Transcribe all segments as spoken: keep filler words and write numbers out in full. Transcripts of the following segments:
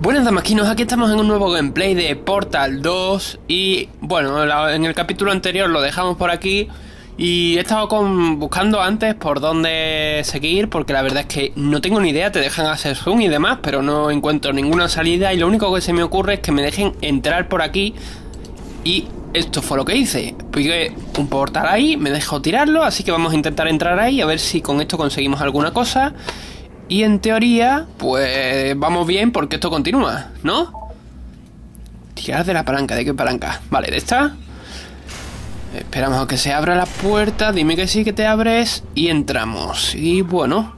Buenas damaquinos, aquí estamos en un nuevo gameplay de Portal dos. Y bueno, la, en el capítulo anterior lo dejamos por aquí. Y he estado con, buscando antes por dónde seguir, porque la verdad es que no tengo ni idea. Te dejan hacer zoom y demás, pero no encuentro ninguna salida. Y lo único que se me ocurre es que me dejen entrar por aquí. Y esto fue lo que hice. Pegué un portal ahí, me dejó tirarlo. Así que vamos a intentar entrar ahí, a ver si con esto conseguimos alguna cosa. Y en teoría, pues vamos bien porque esto continúa, ¿no? Tirar de la palanca, ¿de qué palanca? Vale, de esta. Esperamos a que se abra la puerta. Dime que sí, que te abres. Y entramos. Y bueno.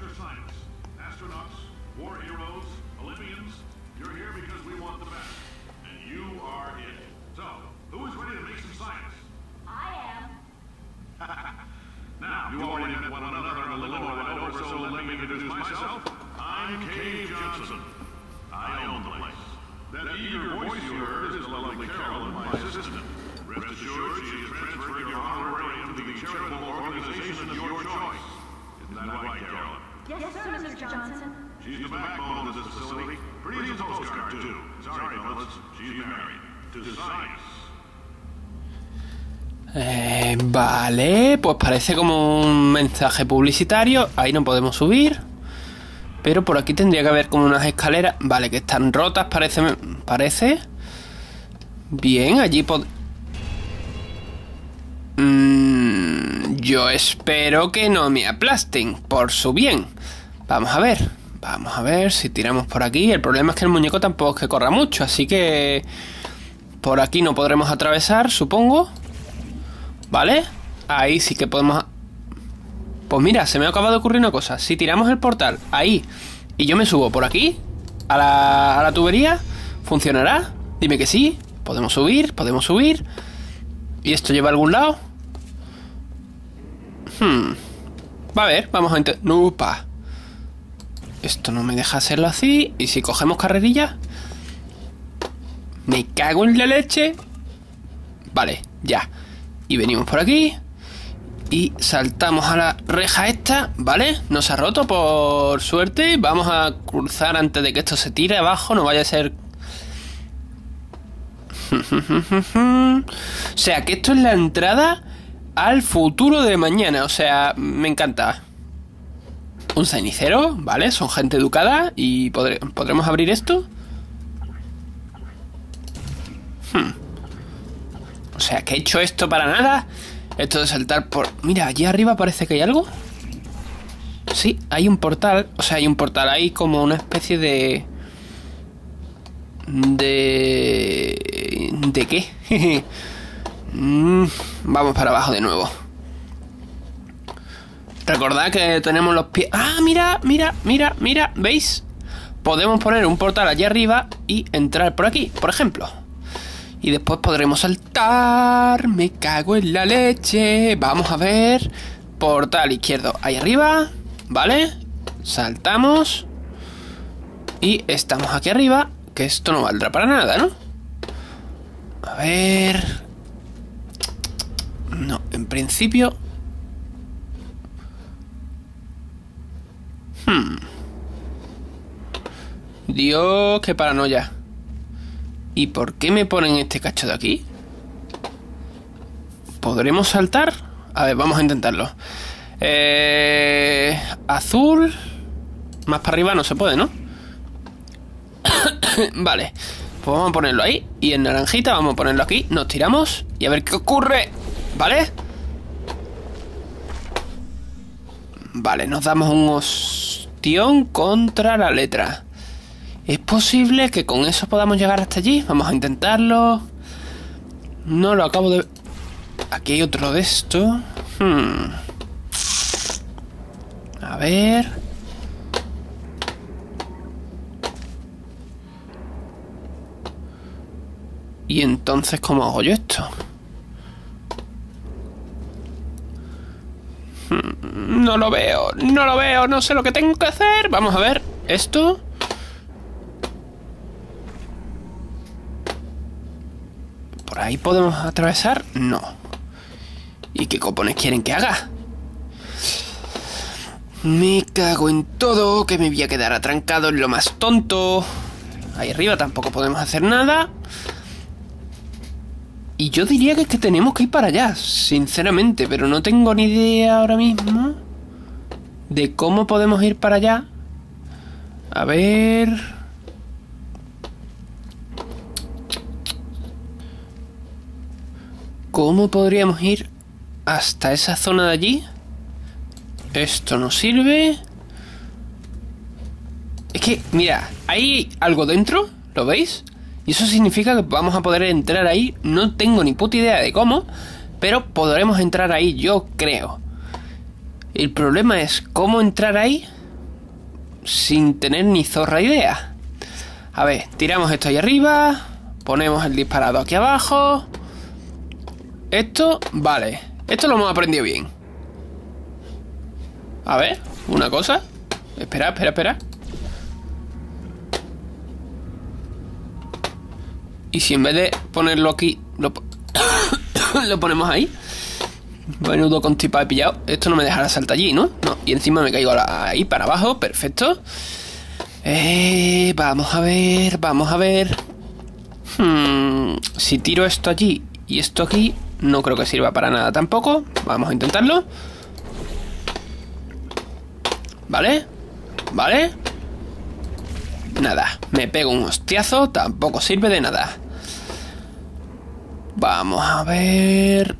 Yes, sir, mister Johnson. She's the backbone of this facility. Pretty as a postcard, too. Sorry, fellas. She's married. To science. Eh, vale, pues parece como un mensaje publicitario. Ahí no podemos subir. Pero por aquí tendría que haber como unas escaleras. Vale, que están rotas, parece. Parece. Bien, allí pod... Mm, yo espero que no me aplasten, por su bien. Vamos a ver. Vamos a ver si tiramos por aquí. El problema es que el muñeco tampoco es que corra mucho, así que por aquí no podremos atravesar, supongo. ¿Vale? Ahí sí que podemos... Pues mira, se me acaba de ocurrir una cosa. Si tiramos el portal ahí y yo me subo por aquí a la, a la tubería, ¿funcionará? Dime que sí. Podemos subir, podemos subir. ¿Y esto lleva a algún lado? Hmm. Va a ver, vamos a intentar... ¡Nupa! Esto no me deja hacerlo así. ¿Y si cogemos carrerilla? Me cago en la leche. Vale, ya. Y venimos por aquí. Y saltamos a la reja esta. Vale, no se ha roto por suerte. Vamos a cruzar antes de que esto se tire abajo. No vaya a ser... O sea, que esto es la entrada al futuro de mañana. O sea, me encanta. Un cenicero, ¿vale? Son gente educada. ¿Y podré, podremos abrir esto? Hmm. O sea, que he hecho esto para nada. Esto de saltar por... Mira, allí arriba parece que hay algo. Sí, hay un portal. O sea, hay un portal ahí como una especie de... De... ¿De qué? mm, vamos para abajo de nuevo. Recordad que tenemos los pies... ¡Ah, mira, mira, mira, mira! ¿Veis? Podemos poner un portal allí arriba y entrar por aquí, por ejemplo. Y después podremos saltar. Me cago en la leche. Vamos a ver. Portal izquierdo ahí arriba. ¿Vale? Saltamos. Y estamos aquí arriba. Que esto no valdrá para nada, ¿no? A ver... No, en principio... Hmm. Dios, qué paranoia. ¿Y por qué me ponen este cacho de aquí? ¿Podremos saltar? A ver, vamos a intentarlo. Eh... Azul... Más para arriba no se puede, ¿no? Vale, pues vamos a ponerlo ahí. Y en naranjita vamos a ponerlo aquí. Nos tiramos y a ver qué ocurre. ¿Vale? Vale, nos damos un ostión contra la letra. ¿Es posible que con eso podamos llegar hasta allí? Vamos a intentarlo. No lo acabo de... Aquí hay otro de esto. hmm. A ver... ¿Y entonces cómo hago yo esto? No lo veo, no lo veo, no sé lo que tengo que hacer. Vamos a ver, esto. ¿Por ahí podemos atravesar? No. ¿Y qué cojones quieren que haga? Me cago en todo, que me voy a quedar atrancado en lo más tonto. Ahí arriba tampoco podemos hacer nada. Y yo diría que es que tenemos que ir para allá, sinceramente, pero no tengo ni idea ahora mismo de cómo podemos ir para allá. A ver... ¿Cómo podríamos ir hasta esa zona de allí? Esto no sirve. Es que, mira, hay algo dentro, ¿lo veis? Y eso significa que vamos a poder entrar ahí. No tengo ni puta idea de cómo, pero podremos entrar ahí, yo creo. El problema es cómo entrar ahí sin tener ni zorra idea. A ver, tiramos esto ahí arriba, ponemos el disparado aquí abajo. Esto, vale, esto lo hemos aprendido bien. A ver, una cosa. Espera, espera, espera. Y si en vez de ponerlo aquí, lo, lo ponemos ahí. Menudo constipado he pillado. Esto no me dejará saltar allí, ¿no? No, y encima me caigo ahí para abajo, perfecto. Eh, vamos a ver, vamos a ver. Hmm, si tiro esto allí y esto aquí, no creo que sirva para nada tampoco. Vamos a intentarlo. Vale, vale. Nada, me pego un hostiazo, tampoco sirve de nada. Vamos a ver.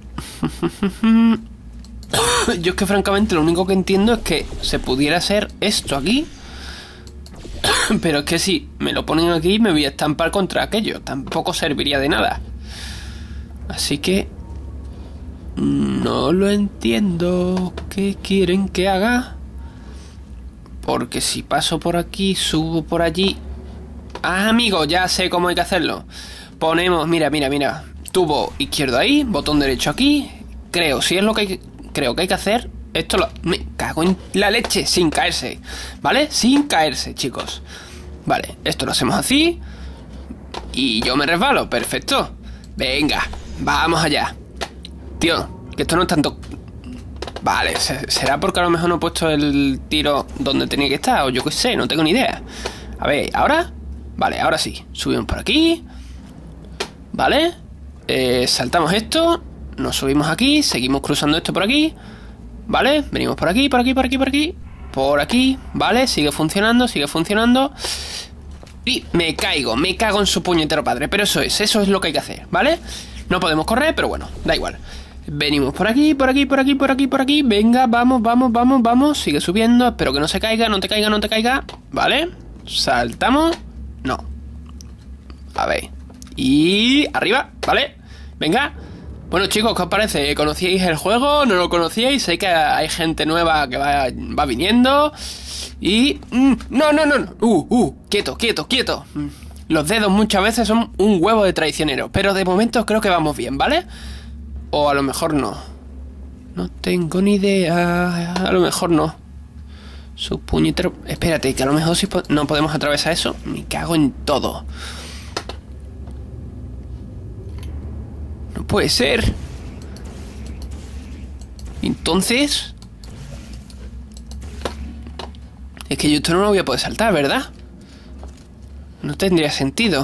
Yo es que francamente lo único que entiendo es que se pudiera hacer esto aquí. Pero es que si me lo ponen aquí me voy a estampar contra aquello. Tampoco serviría de nada. Así que... no lo entiendo. ¿Qué quieren que haga? Porque si paso por aquí, subo por allí... Ah, amigo, ya sé cómo hay que hacerlo. Ponemos, mira, mira, mira. Tubo izquierdo ahí, botón derecho aquí. Creo, si es lo que hay, creo que hay que hacer. Esto lo... Me cago en la leche, sin caerse. ¿Vale? Sin caerse, chicos. Vale, esto lo hacemos así. Y yo me resbalo, perfecto. Venga, vamos allá. Tío, que esto no es tanto... Vale, será porque a lo mejor no he puesto el tiro donde tenía que estar, o yo qué sé, no tengo ni idea. A ver, ¿ahora? Vale, ahora sí. Subimos por aquí. Vale. Eh, saltamos esto. Nos subimos aquí. Seguimos cruzando esto por aquí. Vale. Venimos por aquí, por aquí, por aquí, por aquí. Por aquí. Vale. Sigue funcionando, sigue funcionando. Y me caigo. Me cago en su puñetero padre. Pero eso es, eso es lo que hay que hacer, ¿vale? No podemos correr, pero bueno, da igual. Venimos por aquí, por aquí, por aquí, por aquí, por aquí. Venga, vamos, vamos, vamos, vamos. Sigue subiendo, espero que no se caiga, no te caiga, no te caiga. Vale, saltamos. No. A ver. Y arriba, vale. Venga. Bueno, chicos, ¿qué os parece? ¿Conocíais el juego? ¿No lo conocíais? Sé que hay gente nueva que va, va viniendo. Y... Mm, no, no, no, no. Uh, uh, quieto, quieto, quieto. Mm. Los dedos muchas veces son un huevo de traicionero. Pero de momento creo que vamos bien, ¿vale? O a lo mejor no. No tengo ni idea. A lo mejor no. Su puñetero... Espérate, que a lo mejor si po no podemos atravesar eso. Me cago en todo. No puede ser. Entonces... Es que yo esto no lo voy a poder saltar, ¿verdad? No tendría sentido.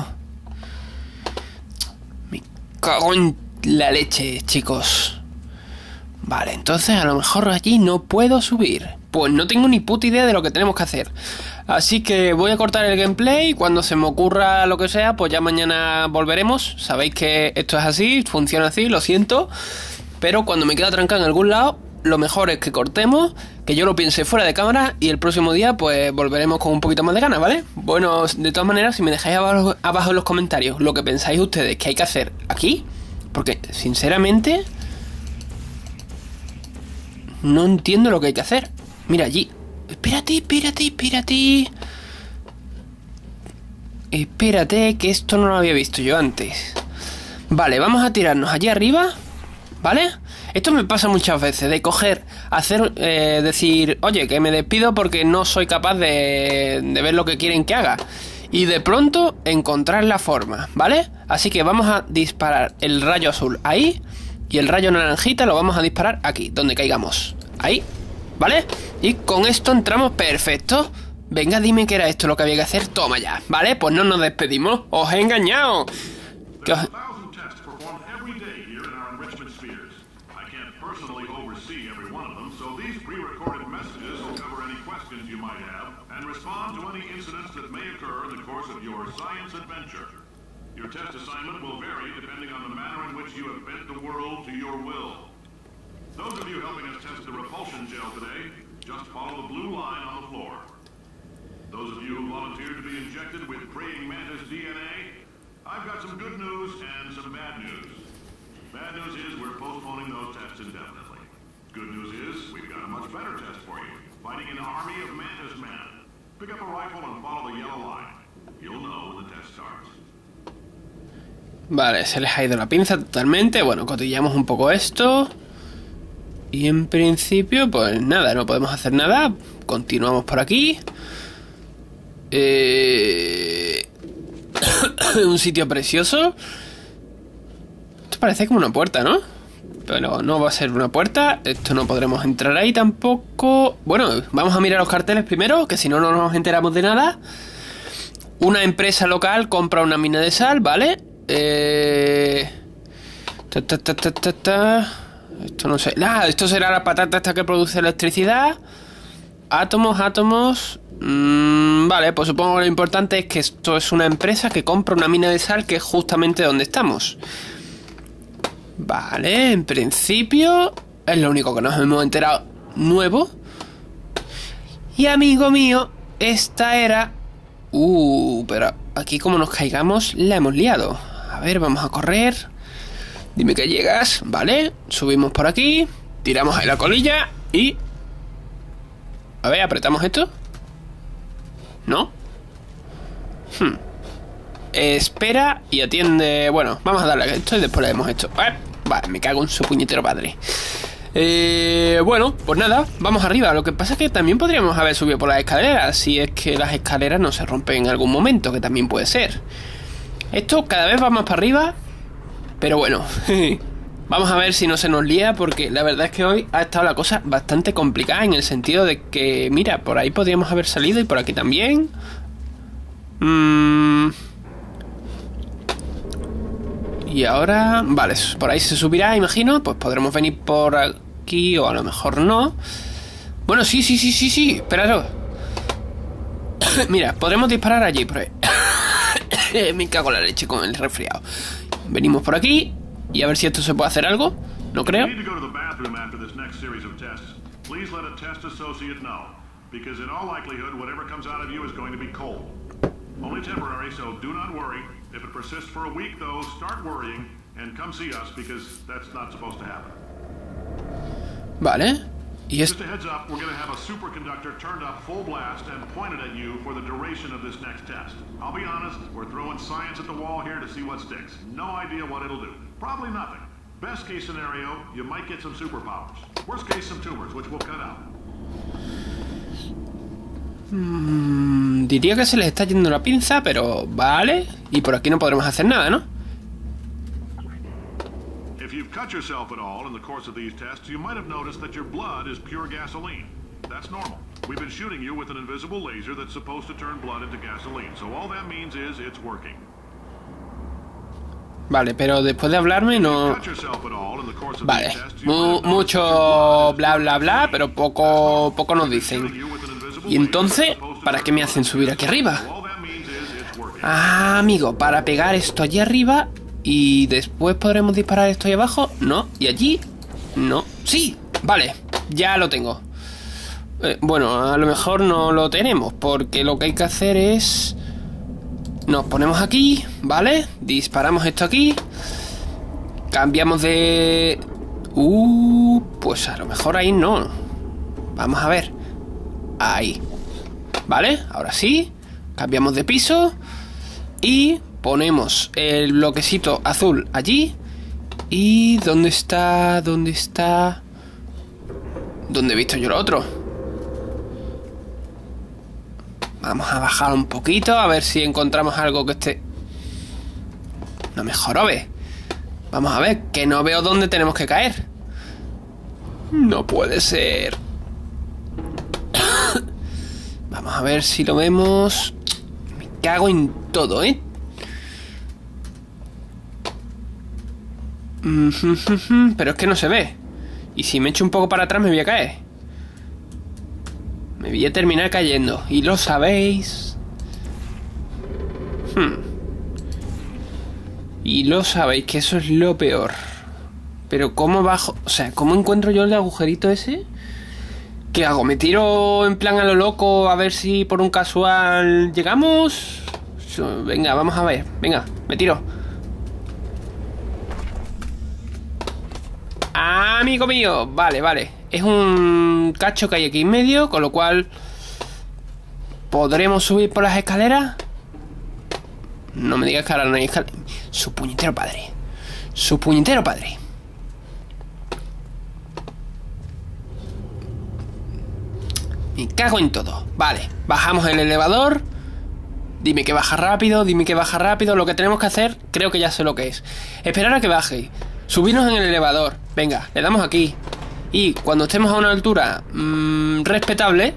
Me cago en la leche, chicos. Vale, entonces a lo mejor allí no puedo subir. Pues no tengo ni puta idea de lo que tenemos que hacer. Así que voy a cortar el gameplay. Cuando se me ocurra lo que sea, pues ya mañana volveremos. Sabéis que esto es así, funciona así, lo siento. Pero cuando me queda trancado en algún lado, lo mejor es que cortemos, que yo lo piense fuera de cámara y el próximo día pues volveremos con un poquito más de ganas, ¿vale? Bueno, de todas maneras, si me dejáis abajo, abajo en los comentarios lo que pensáis ustedes que hay que hacer aquí, porque sinceramente no entiendo lo que hay que hacer. Mira allí. Espérate, espérate, espérate. Espérate, que esto no lo había visto yo antes. Vale, vamos a tirarnos allí arriba, ¿vale? Esto me pasa muchas veces, de coger, hacer, eh, decir, oye, que me despido porque no soy capaz de, de ver lo que quieren que haga. Y de pronto encontrar la forma, ¿vale? Así que vamos a disparar el rayo azul ahí. Y el rayo naranjita lo vamos a disparar aquí, donde caigamos. Ahí, ¿vale? Y con esto entramos perfecto. Venga, dime que era esto lo que había que hacer. Toma ya, ¿vale? Pues no nos despedimos. ¡Os he engañado! Que os... Your test assignment will vary depending on the manner in which you have bent the world to your will. Those of you helping us test the repulsion gel today, just follow the blue line on the floor. Those of you who volunteered to be injected with praying mantis D N A, I've got some good news and some bad news. Bad news is we're postponing those tests indefinitely. Good news is we've got a much better test for you, fighting an army of mantis men. Pick up a rifle and follow the yellow line. You'll know when the test starts. Vale, se les ha ido la pinza totalmente. Bueno, cotillamos un poco esto. Y en principio, pues nada, no podemos hacer nada. Continuamos por aquí. Eh... un sitio precioso. Esto parece como una puerta, ¿no? Pero no va a ser una puerta. Esto no podremos entrar ahí tampoco. Bueno, vamos a mirar los carteles primero, que si no, no nos enteramos de nada. Una empresa local compra una mina de sal, ¿vale? Eh... Ta, ta, ta, ta, ta, ta. Esto no sé. Ah, esto será la patata esta que produce electricidad. Átomos, átomos. Mm, vale, pues supongo que lo importante es que esto es una empresa que compra una mina de sal, que es justamente donde estamos. Vale, en principio es lo único que nos hemos enterado nuevo. Y amigo mío, esta era... Uh, pero aquí como nos caigamos la hemos liado. A ver, vamos a correr. Dime que llegas. Vale, subimos por aquí. Tiramos ahí la colilla y... A ver, apretamos esto. ¿No? Hmm. Espera y atiende... Bueno, vamos a darle a esto y después le demos esto. Vale, vale, me cago en su puñetero padre. Eh, bueno, pues nada, vamos arriba. Lo que pasa es que también podríamos haber subido por las escaleras, si es que las escaleras no se rompen en algún momento, que también puede ser. Esto cada vez va más para arriba, pero bueno, vamos a ver si no se nos lía, porque la verdad es que hoy ha estado la cosa bastante complicada, en el sentido de que, mira, por ahí podríamos haber salido y por aquí también. Mm. Y ahora, vale, por ahí se subirá, imagino. Pues podremos venir por aquí, o a lo mejor no. Bueno, sí, sí, sí, sí, sí, espéralo. Mira, podremos disparar allí, por ahí. Me cago en la leche con el resfriado. Venimos por aquí y a ver si esto se puede hacer algo. No creo. Only temporary, so do not worry. If it persists for a week, though, start worrying and come see us, because that's not supposed to happen. Vale. Y es... Just a heads up, we're going to have a superconductor turned up full blast and pointed at you for the duration of this next test. I'll be honest, we're throwing science at the wall here to see what sticks. No idea what it'll do. Probably nothing. Best case scenario, you might get some superpowers. Worst case, some tumors, which we'll cut out. Mm, diría que se les está yendo la pinza, pero vale. Y por aquí no podremos hacer nada, ¿no? If you've cut yourself at all in the course of these tests, you might have noticed that your blood is pure gasoline. That's normal. We've been shooting you with an invisible laser that's supposed to turn blood into gasoline. So all that means is it's working. Vale, pero después de hablarme no... Vale, Mu mucho bla bla bla, pero poco, poco nos dicen. Y entonces, ¿para qué me hacen subir aquí arriba? Ah, amigo, para pegar esto allí arriba y después podremos disparar esto ahí abajo. No, y allí, no. Sí, vale, ya lo tengo. eh, Bueno, a lo mejor no lo tenemos, porque lo que hay que hacer es... Nos ponemos aquí, ¿vale? Disparamos esto aquí. Cambiamos de... Uh, pues a lo mejor ahí no. Vamos a ver. Ahí. ¿Vale? Ahora sí. Cambiamos de piso. Y ponemos el bloquecito azul allí. ¿Y dónde está? ¿Dónde está? ¿Dónde he visto yo lo otro? Vamos a bajar un poquito, a ver si encontramos algo que esté... No me jorobe. Vamos a ver, que no veo dónde tenemos que caer. No puede ser. Vamos a ver si lo vemos. Me cago en todo, ¿eh? Pero es que no se ve. Y si me echo un poco para atrás me voy a caer. Me voy a terminar cayendo. Y lo sabéis. Hmm. Y lo sabéis que eso es lo peor. Pero ¿cómo bajo? O sea, ¿cómo encuentro yo el agujerito ese? ¿Qué hago? ¿Me tiro en plan a lo loco a ver si por un casual llegamos? Venga, vamos a ver. Venga, me tiro. Amigo mío. Vale, vale. Es un cacho que hay aquí en medio, con lo cual ¿podremos subir por las escaleras? No me digas que ahora no hay escaleras. Su puñetero padre. Su puñetero padre. Me cago en todo. Vale, bajamos el elevador. Dime que baja rápido, dime que baja rápido. Lo que tenemos que hacer, creo que ya sé lo que es. Esperar a que baje. Subirnos en el elevador. Venga, le damos aquí. Y cuando estemos a una altura mmm, respetable,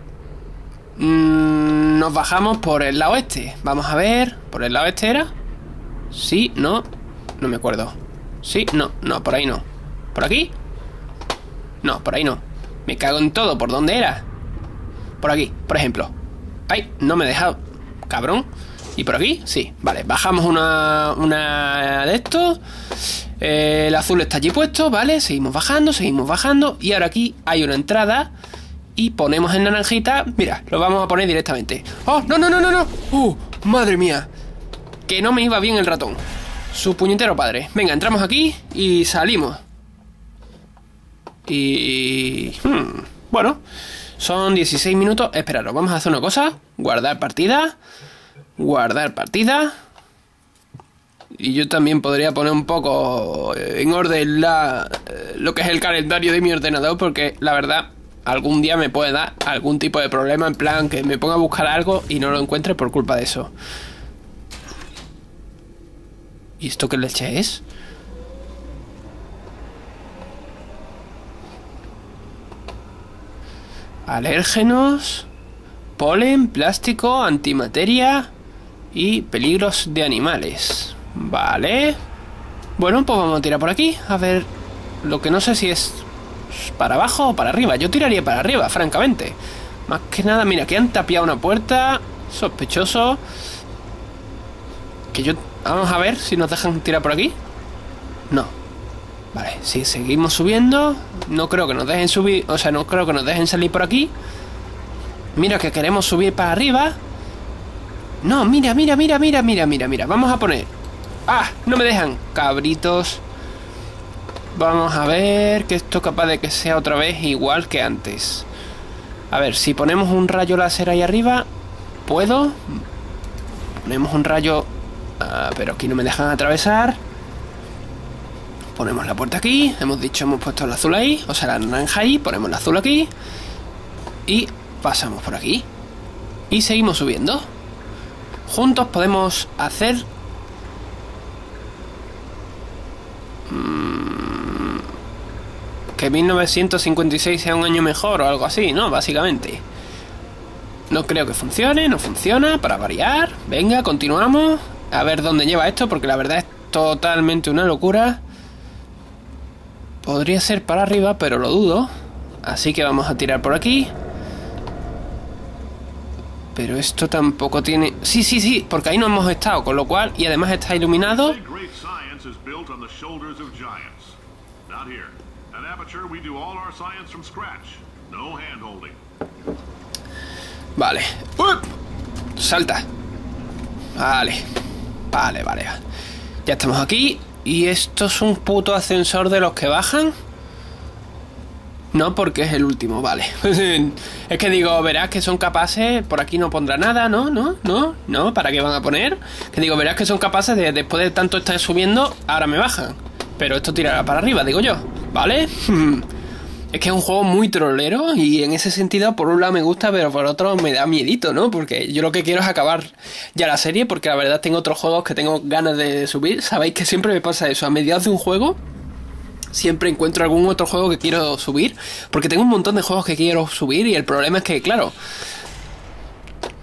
mmm, nos bajamos por el lado este. Vamos a ver. ¿Por el lado este era? Sí, no. No me acuerdo. Sí, no, no, por ahí no. ¿Por aquí? No, por ahí no. Me cago en todo. ¿Por dónde era? Por aquí, por ejemplo. Ay, no me he dejado. Cabrón. ¿Y por aquí? Sí, vale. Bajamos una, una de estos. eh, El azul está allí puesto, vale. Seguimos bajando, seguimos bajando. Y ahora aquí hay una entrada. Y ponemos en naranjita. Mira, lo vamos a poner directamente. ¡Oh, no, no, no, no, no! ¡Uh, madre mía! Que no me iba bien el ratón. Su puñetero padre. Venga, entramos aquí y salimos. Y... Hmm, bueno, son dieciséis minutos. Esperaros, vamos a hacer una cosa. Guardar partida. Guardar partida. Y yo también podría poner un poco en orden la, lo que es el calendario de mi ordenador, porque la verdad algún día me puede dar algún tipo de problema, en plan que me ponga a buscar algo y no lo encuentre por culpa de eso. ¿Y esto qué leche es? Alérgenos, polen, plástico, antimateria y peligros de animales. Vale. Bueno, pues vamos a tirar por aquí. A ver, lo que no sé si es para abajo o para arriba. Yo tiraría para arriba, francamente. Más que nada, mira, que han tapiado una puerta. Sospechoso. Que yo... Vamos a ver si nos dejan tirar por aquí. No. Vale, si seguimos subiendo, no creo que nos dejen subir. O sea, no creo que nos dejen salir por aquí. Mira que queremos subir para arriba. No, mira, mira, mira, mira, mira, mira, mira. Vamos a poner... ¡Ah! No me dejan. Cabritos. Vamos a ver que esto capaz de que sea otra vez igual que antes. A ver, si ponemos un rayo láser ahí arriba, ¿puedo? Ponemos un rayo... Ah, pero aquí no me dejan atravesar. Ponemos la puerta aquí. Hemos dicho, hemos puesto el azul ahí. O sea, la naranja ahí. Ponemos el azul aquí. Y pasamos por aquí. Y seguimos subiendo. Juntos podemos hacer... Mmm... que mil novecientos cincuenta y seis sea un año mejor o algo así, ¿no? Básicamente. No creo que funcione. No funciona, para variar. Venga, continuamos. A ver dónde lleva esto, porque la verdad es totalmente una locura. Podría ser para arriba, pero lo dudo. Así que vamos a tirar por aquí. Pero esto tampoco tiene... Sí, sí, sí, porque ahí no hemos estado, con lo cual... Y además está iluminado. Vale. ¡Uh! Salta. Vale. Vale, vale. Ya estamos aquí. ¿Y esto es un puto ascensor de los que bajan? No, porque es el último, vale. Es que digo, verás que son capaces... Por aquí no pondrá nada, ¿no? ¿No? ¿No? ¿No? ¿Para qué van a poner? Que digo, verás que son capaces de... Después de tanto estar subiendo, ahora me bajan. Pero esto tirará para arriba, digo yo. ¿Vale? Es que es un juego muy trolero. Y en ese sentido, por un lado me gusta, pero por otro me da miedito, ¿no? Porque yo lo que quiero es acabar ya la serie. Porque la verdad tengo otros juegos que tengo ganas de subir. Sabéis que siempre me pasa eso. A mediados de un juego... siempre encuentro algún otro juego que quiero subir, porque tengo un montón de juegos que quiero subir y el problema es que, claro,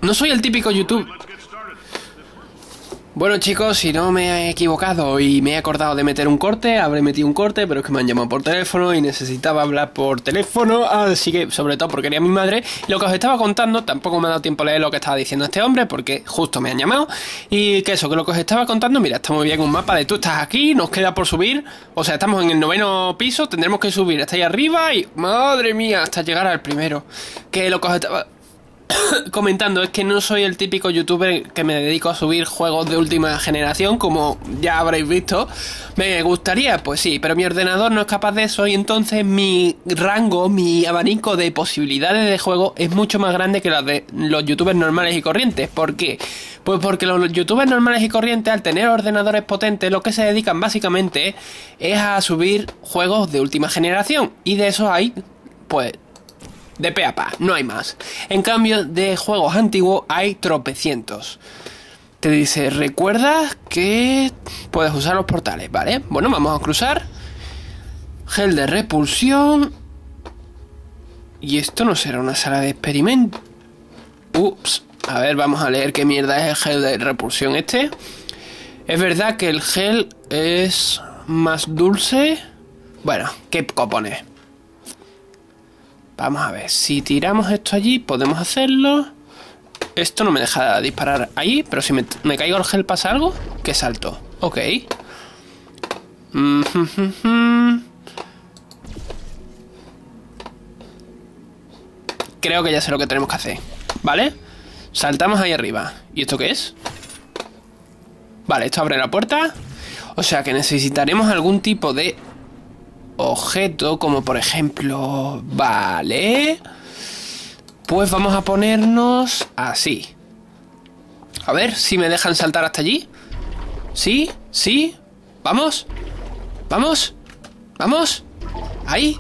No soy el típico YouTube... Let's get started. Bueno, chicos, si no me he equivocado y me he acordado de meter un corte, habré metido un corte, pero es que me han llamado por teléfono y necesitaba hablar por teléfono, así que, sobre todo porque quería a mi madre. Lo que os estaba contando, tampoco me ha dado tiempo a leer lo que estaba diciendo este hombre, porque justo me han llamado. Y que eso, que lo que os estaba contando, mira, está muy bien un mapa de tú estás aquí, nos queda por subir. O sea, estamos en el noveno piso, tendremos que subir hasta ahí arriba y, madre mía, hasta llegar al primero. Que lo que os estaba... comentando, es que no soy el típico youtuber que me dedico a subir juegos de última generación, como ya habréis visto. Me gustaría, pues sí, pero mi ordenador no es capaz de eso y entonces mi rango, mi abanico de posibilidades de juego es mucho más grande que los de los youtubers normales y corrientes. ¿Por qué? Pues porque los youtubers normales y corrientes, al tener ordenadores potentes, lo que se dedican básicamente es a subir juegos de última generación, y de eso hay, pues... de pe a pa, no hay más. En cambio, de juegos antiguos hay tropecientos. Te dice, ¿recuerdas que puedes usar los portales? Vale, bueno, vamos a cruzar. Gel de repulsión. Y esto no será una sala de experimento. Ups, a ver, vamos a leer qué mierda es el gel de repulsión este. Es verdad que el gel es más dulce. Bueno, ¿qué cojones? Vamos a ver, si tiramos esto allí, podemos hacerlo. Esto no me deja disparar ahí, pero si me, me caigo el gel, ¿pasa algo? ¿Qué salto? Ok. Mm -hmm. Creo que ya sé lo que tenemos que hacer, ¿vale? Saltamos ahí arriba. ¿Y esto qué es? Vale, esto abre la puerta. O sea que necesitaremos algún tipo de... objeto, como por ejemplo... Vale. Pues vamos a ponernos así. A ver si me dejan saltar hasta allí. Sí, sí. Vamos. Vamos. Vamos. Ahí.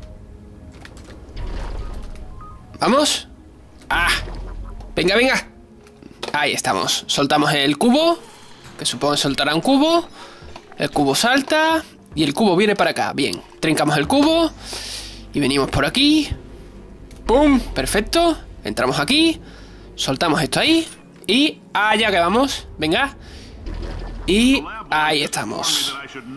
Vamos. Ah. Venga, venga. Ahí estamos. Soltamos el cubo, que supongo que soltará un cubo. El cubo salta y el cubo viene para acá. Bien, trincamos el cubo y venimos por aquí. ¡Pum! Perfecto. Entramos aquí, soltamos esto ahí y allá que vamos. Venga. Y ahí estamos.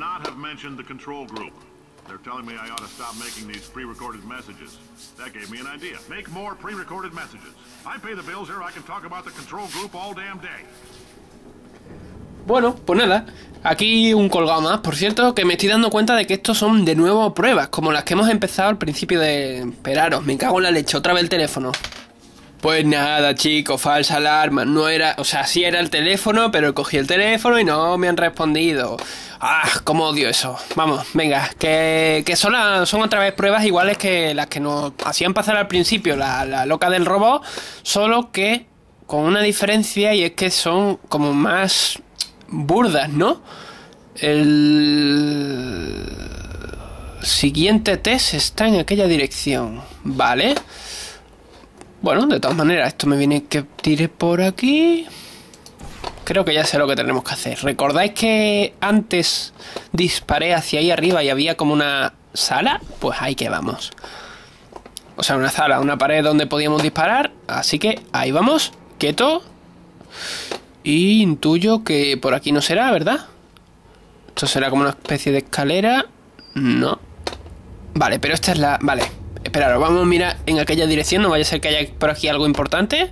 They're telling me I ought to stop making these pre-recorded messages. That gave me an idea. Make more pre-recorded messages. I pay the bills here. I can talk about the control group all damn day. Bueno, pues nada. Aquí un colgado más. Por cierto, que me estoy dando cuenta de que estos son de nuevo pruebas, como las que hemos empezado al principio de... Esperaros, me cago en la leche. Otra vez el teléfono. Pues nada, chicos, falsa alarma. No era... O sea, sí era el teléfono, pero cogí el teléfono y no me han respondido. ¡Ah! ¡Cómo odio eso! Vamos, venga, que, que son, la, son otra vez pruebas iguales que las que nos hacían pasar al principio, la, la loca del robot, solo que con una diferencia, y es que son como más burdas, ¿no? El siguiente test está en aquella dirección, ¿vale? Bueno, de todas maneras, esto me viene que tire por aquí. Creo que ya sé lo que tenemos que hacer. ¿Recordáis que antes disparé hacia ahí arriba y había como una sala? Pues ahí que vamos. O sea, una sala, una pared donde podíamos disparar. Así que ahí vamos, quieto. Y intuyo que por aquí no será, ¿verdad? Esto será como una especie de escalera. No. Vale, pero esta es la... Vale, esperaros, vamos a mirar en aquella dirección. No vaya a ser que haya por aquí algo importante.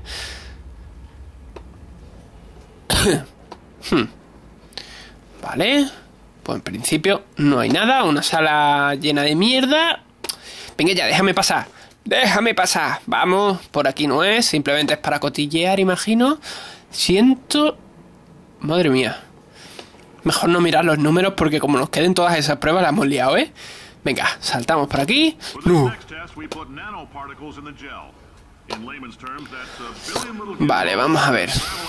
hmm. Vale. Pues en principio no hay nada. Una sala llena de mierda. Venga ya, déjame pasar. Déjame pasar. Vamos, por aquí no es. Simplemente es para cotillear, imagino. Siento... Madre mía. Mejor no mirar los números porque como nos queden todas esas pruebas las hemos liado, ¿eh? Venga, saltamos por aquí. No. Vale, vamos a ver.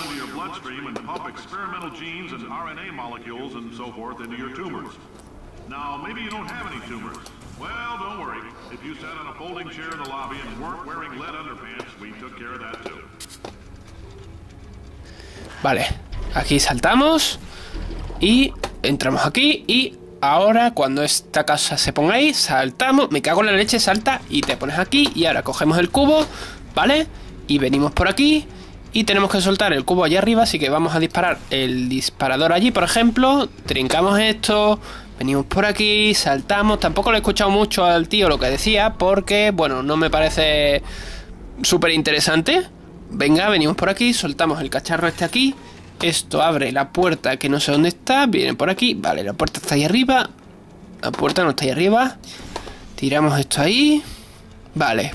Vale, aquí saltamos y entramos aquí y ahora cuando esta casa se ponga ahí, saltamos, me cago en la leche, salta y te pones aquí y ahora cogemos el cubo, ¿vale? Y venimos por aquí Y tenemos que soltar el cubo allá arriba, así que vamos a disparar el disparador allí, por ejemplo. Trincamos esto, venimos por aquí, saltamos. Tampoco le he escuchado mucho al tío lo que decía, porque, bueno, no me parece súper interesante. Venga, venimos por aquí, soltamos el cacharro este aquí. Esto abre la puerta que no sé dónde está. Viene por aquí, vale, la puerta está ahí arriba. La puerta no está ahí arriba. Tiramos esto ahí. Vale.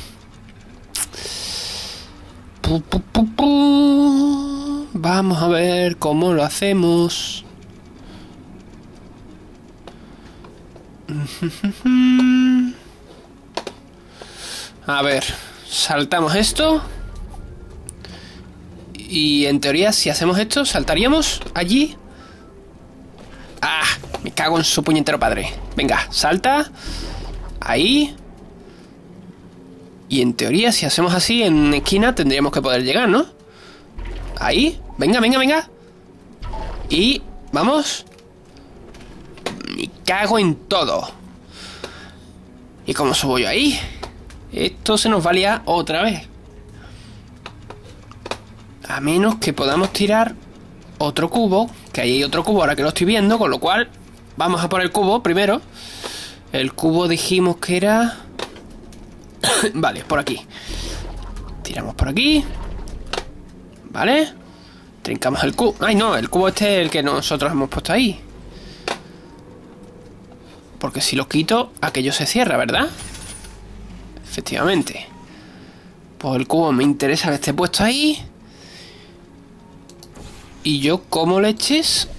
Pu, pu, pu, pu. Vamos a ver cómo lo hacemos. A ver, saltamos esto. Y en teoría, si hacemos esto, saltaríamos allí. ¡Ah! Me cago en su puñetero padre. Venga, salta. Ahí. Y en teoría, si hacemos así en esquina, tendríamos que poder llegar, ¿no? Ahí. Venga, venga, venga. Y vamos. Me cago en todo. ¿Y cómo subo yo ahí? Esto se nos va a liar otra vez. A menos que podamos tirar otro cubo. Que ahí hay otro cubo ahora que lo estoy viendo. Con lo cual, vamos a por el cubo primero. El cubo dijimos que era... Vale, por aquí. Tiramos por aquí. Vale. Trincamos el cubo. Ay, no, el cubo este es el que nosotros hemos puesto ahí. Porque si lo quito, aquello se cierra, ¿verdad? Efectivamente. Pues el cubo me interesa que esté puesto ahí. Y yo como leches...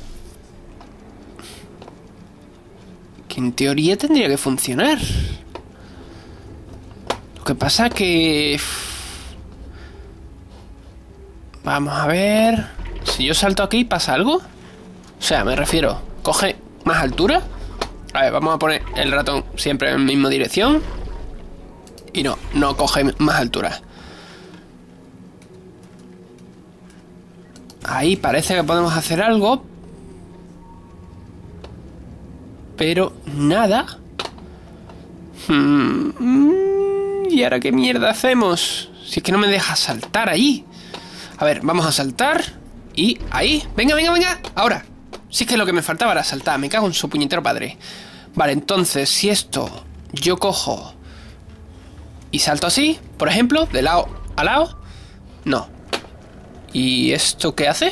Que en teoría tendría que funcionar. Lo que pasa que... Vamos a ver... Si yo salto aquí, ¿pasa algo? O sea, me refiero... ¿Coge más altura? A ver, vamos a poner el ratón siempre en la misma dirección. Y no, no coge más altura. Ahí parece que podemos hacer algo. Pero nada. Hmm, ¿y ahora qué mierda hacemos? Si es que no me deja saltar allí. A ver, vamos a saltar. Y ahí, venga, venga, venga. Ahora, si es que lo que me faltaba era saltar. Me cago en su puñetero padre. Vale, entonces, si esto yo cojo y salto así, por ejemplo, de lado a lado. No. ¿Y esto qué hace?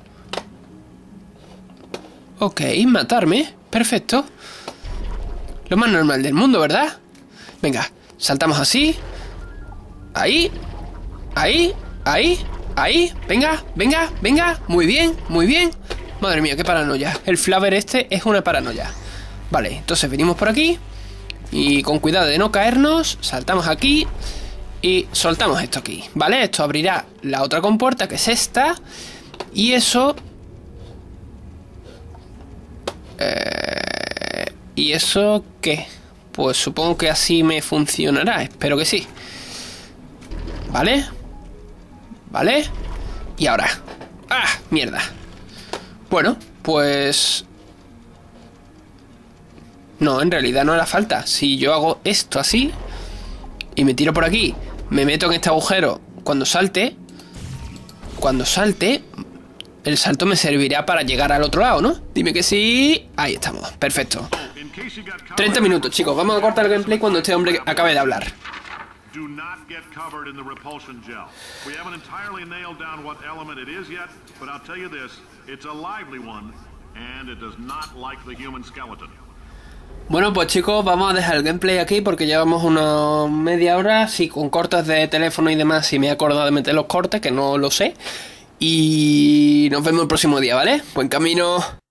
Ok, matarme. Perfecto. Lo más normal del mundo, ¿verdad? Venga, saltamos así. Ahí. Ahí. Ahí. Ahí. Venga, venga, venga. Muy bien, muy bien. Madre mía, qué paranoia. El Flaver este es una paranoia. Vale, entonces venimos por aquí. Y con cuidado de no caernos, saltamos aquí. Y soltamos esto aquí, ¿vale? Esto abrirá la otra compuerta, que es esta. Y eso... Eh, ¿Y eso qué? Pues supongo que así me funcionará. Espero que sí. ¿Vale? ¿Vale? Y ahora... ¡Ah! Mierda. Bueno, pues... No, en realidad no hará falta. Si yo hago esto así y me tiro por aquí, me meto en este agujero, cuando salte, cuando salte, el salto me servirá para llegar al otro lado, ¿no? Dime que sí. Ahí estamos, perfecto. treinta minutos, chicos. Vamos a cortar el gameplay cuando este hombre acabe de hablar. Do not get covered in the repulsion gel. We haven't entirely nailed down what element it is yet, but I'll tell you this, it's a lively one, and it does not like the human skeleton. Bueno, pues chicos, vamos a dejar el gameplay aquí porque llevamos una media hora, sí, con cortes de teléfono y demás, si me he acordado de meter los cortes, que no lo sé. Y nos vemos el próximo día, ¿vale? Buen camino.